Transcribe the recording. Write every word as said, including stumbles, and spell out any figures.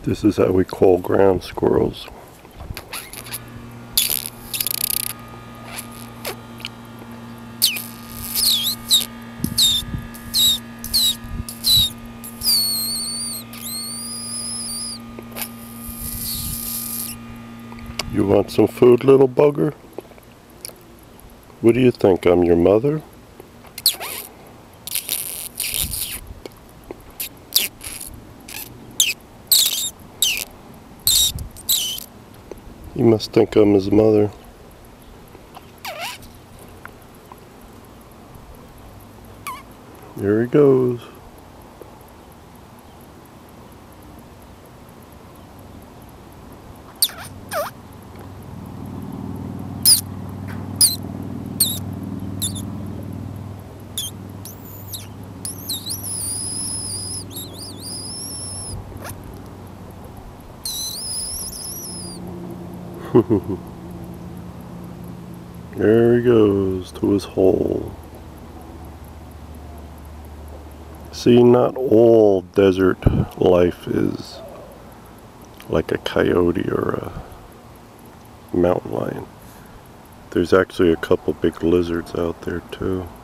This is how we call ground squirrels. You want some food, little bugger? What do you think, I'm your mother? You must think I'm his mother. Here he goes. There he goes to his hole. See, not all desert life is like a coyote or a mountain lion. There's actually a couple big lizards out there too.